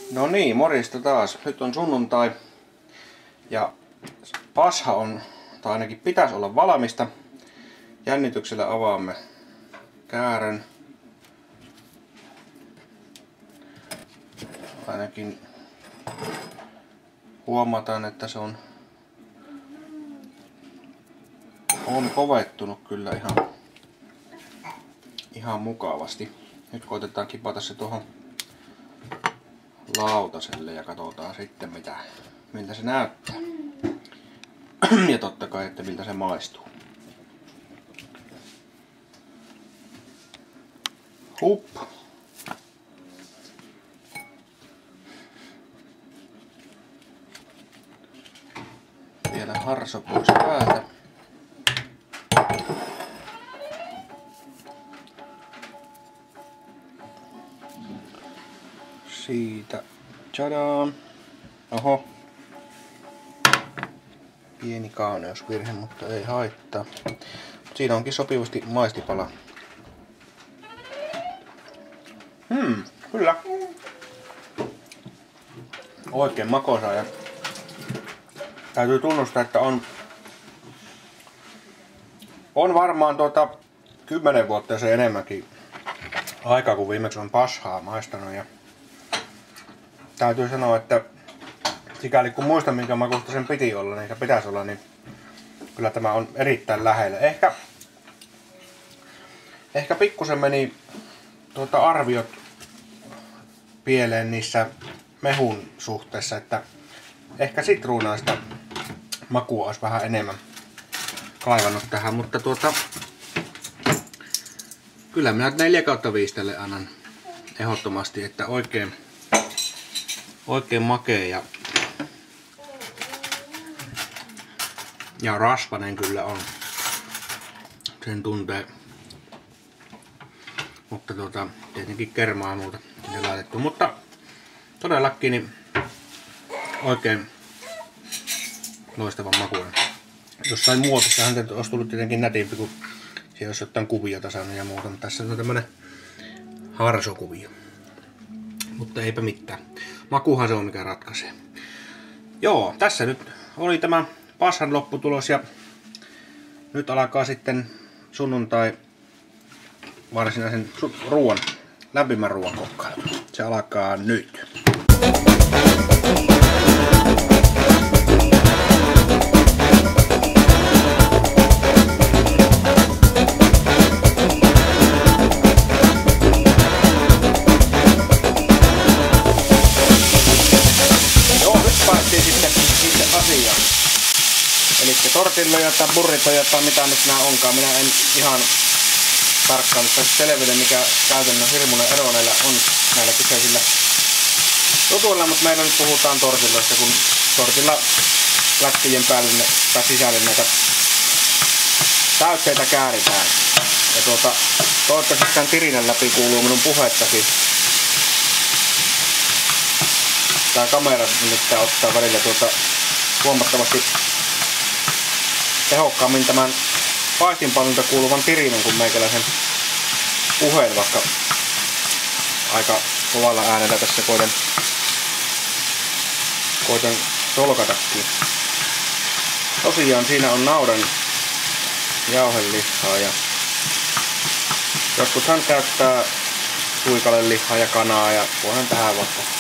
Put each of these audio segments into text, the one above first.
No niin, morjesta taas. Nyt on sunnuntai ja pasha on, tai ainakin pitäisi olla valmista. Jännityksellä avaamme käärön. Ainakin huomataan, että se on kovettunut kyllä ihan mukavasti. Nyt koitetaan kipata se tuohon lautaselle ja katsotaan sitten miltä se näyttää. Ja totta kai, että miltä se maistuu. Hup. Vielä harso pois päältä. Siitä. Tadaan. Oho. Pieni kauneusvirhe, mutta ei haittaa. Siinä onkin sopivasti maistipala. Kyllä. Oikein makoisa ja täytyy tunnustaa, että on varmaan 10 vuotta ja se enemmänkin aikaa, kun viimeksi on pashaa maistanut. Ja täytyy sanoa, että sikäli kun muistan minkä makusta sen piti olla, niin se pitäisi olla, niin kyllä tämä on erittäin lähellä. Ehkä pikkusen meni arviot pieleen niissä mehun suhteessa, että ehkä sitruunaista makua olisi vähän enemmän kaivannut tähän, mutta kyllä minä 4/5 tälle annan ehdottomasti, että oikein makea ja rasvanen kyllä on. Sen tuntee. Mutta tietenkin kermaa muuta sinne laitettu. Mutta todellakin niin oikein loistavan makuinen. Jossain muotissahan se olisi tullut tietenkin nätimpi, kun siellä olisi jotain kuviota saanut ja muuta. Mutta tässä on tämmönen harsokuvio. Mutta eipä mitään. Makuhan se on mikä ratkaisee. Joo, tässä nyt oli tämä pashan lopputulos ja nyt alkaa sitten sunnuntai varsinaisen lämpimän ruoan kokkailu. Se alkaa nyt. Eli tortilloja tai burritoja tai mitä nyt nää onkaan. Minä en ihan tarkkaan nyt selville mikä käytännön hirmuinen ero näillä on näillä kyseisillä jutuilla, mutta meillä nyt puhutaan tortilloista, kun tortilla lättien päälle tai sisälle näitä täytteitä kääritään. Ja toivottavasti tämän tirinän läpi kuuluu minun puhettakin. Tää kamera nimittäin ottaa välillä huomattavasti tehokkaammin tämän paistinpannulta kuuluvan tirinän kuin meikäläisen puheen, vaikka aika kovalla äänellä tässä koitan tolkatakin. Tosiaan siinä on naudan jauhelihaa ja jotkuthan käyttää suikalelihaa ja kanaa ja voihan tähän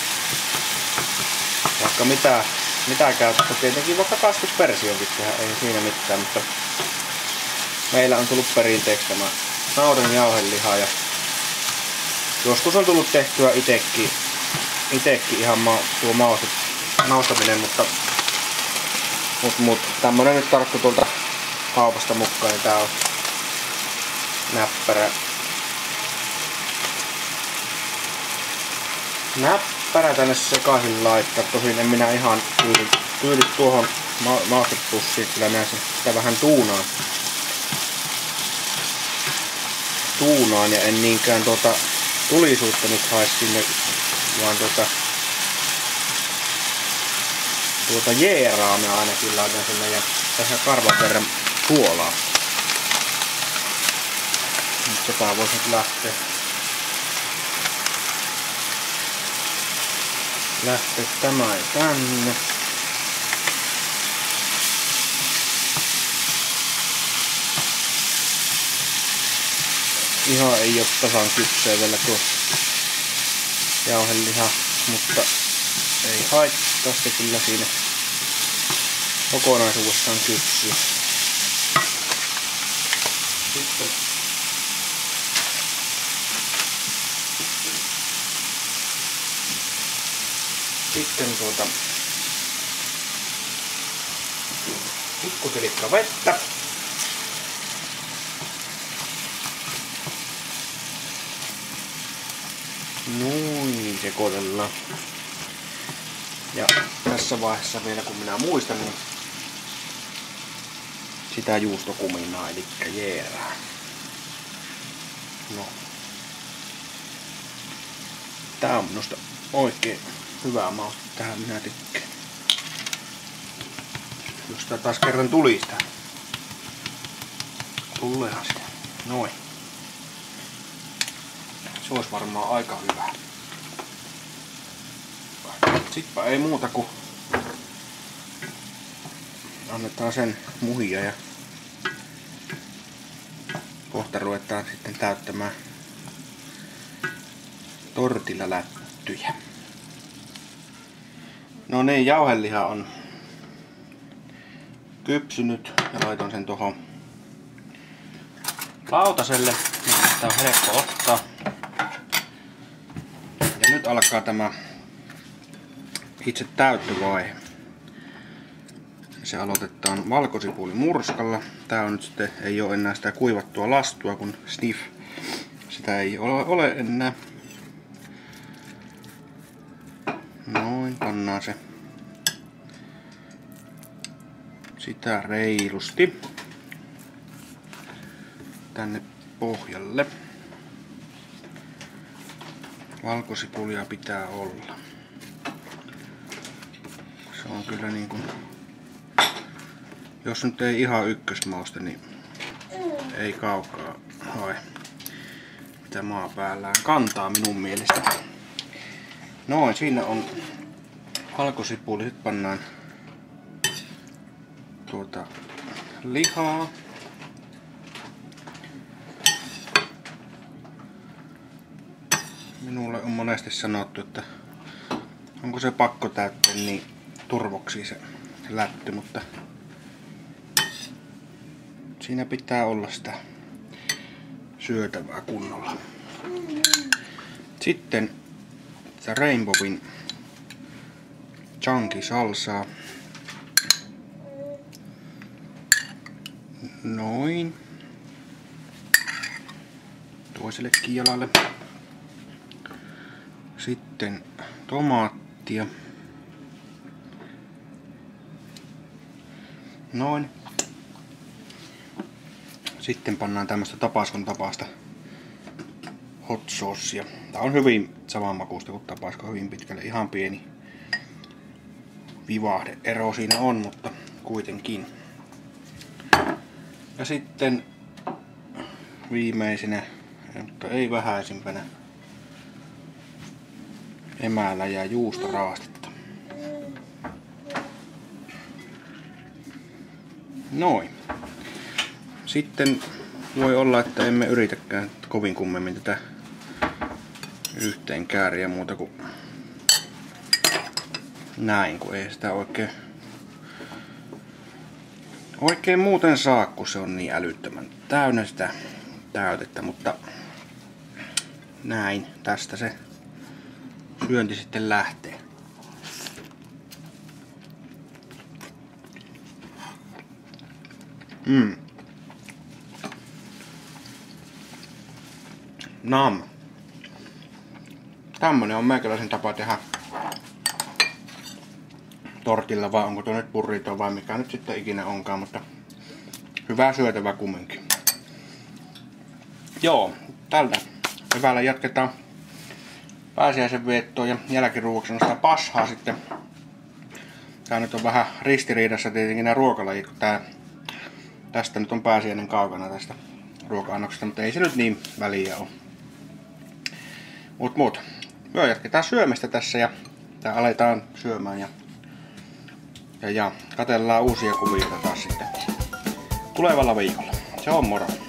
vaikka mitä käyttää. Tietenkin vaikka kasvispersionkin tehdä, ei siinä mitään, mutta meillä on tullut perinteeksi tämä naudan jauheliha ja joskus on tullut tehtyä itekin ihan tuo maustaminen, mutta tämmönen nyt tarttu tuolta kaupasta mukaan, niin tää on näppärä tänne sekaisin laittaa. Tosin en minä ihan tyydy tuohon maustepussiin, kyllä minä sitä vähän tuunaan ja en niinkään tulisuutta nyt haisi sinne, vaan jeeraa minä ainakin laitan sinne ja tässä karvan verran suolaa. Nyt tota voisi nyt lähteä lähteä tämä tänne. Ihan ei oo tasan kypsää vielä tuo jauheliha, mutta ei haittaa, se kyllä siinä kokonaisuudessaan kypsyy. Sitten pikkusilikka vettä. Noin, sekoitellaan. Ja tässä vaiheessa vielä kun minä muistan, niin sitä juustokuminaa, eli jeerää. No. Tää on minusta oikein hyvää mausta. Tähän minä tykkään. Jos tää taas kerran tuli sitä. Tuleehan sitä. Noin. Se olisi varmaan aika hyvä. Sitpä ei muuta kuin annetaan sen muhia ja kohta ruvetaan sitten täyttämään tortillalättyjä. No niin, jauheliha on kypsynyt ja laitoin sen tuohon lautaselle. Sitä on helppo ottaa. Ja nyt alkaa tämä itse täyttövaihe. Se aloitetaan valkosipulimurskalla. Tää on nyt sitten, ei ole enää sitä kuivattua lastua, kun sniff. Sitä ei ole enää. Noin, pannaan se sitä reilusti tänne pohjalle. Valkosipulia pitää olla. Se on kyllä niin kuin, jos nyt ei ihan ykkösmausta, niin ei kaukaa hae mitä maapäällään kantaa minun mielestä. Noin, siinä on valkosipuli. Sitten pannaan lihaa. Minulle on monesti sanottu, että onko se pakko täyttää niin turvoksi se lätty, mutta siinä pitää olla sitä syötävää kunnolla. Sitten sitä Rainbowin chunky salsaa. Noin. Toiselle kialalle. Sitten tomaattia. Noin. Sitten pannaan tämmöstä tapaskon tapaista hot saucea. Tää on hyvin samanmakuista kuin tapasko, hyvin pitkälle. Ihan pieni vivahde-ero siinä on, mutta kuitenkin. Ja sitten viimeisenä, mutta ei vähäisimpänä, emälä ja juustoraastetta. Noin. Sitten voi olla, että emme yritäkään kovin kummemmin tätä yhteen kääriä muuta kuin näin, kun ei sitä oikein muuten saa, kun se on niin älyttömän täynnä sitä täytettä, mutta näin, tästä se syönti sitten lähtee. Nam. Tämmönen on meikäläisen tapa tehdä tortilla, vai onko tuo nyt burrito vai mikä nyt sitten ikinä onkaan, mutta hyvää syötävää kumminkin. Joo, tältä hyvällä jatketaan pääsiäisen viettoa ja jälkiruuaksi on sitä pashaa sitten. Tää nyt on vähän ristiriidassa tietenkin nämä ruokalajit, kun tästä nyt on pääsiäinen kaukana tästä ruoka-annoksesta, mutta ei se nyt niin väliä ole. Mut. Me jatketaan syömistä tässä ja Tää aletaan syömään ja katsellaan uusia kuvioita taas sitten tulevalla viikolla. Se on moro!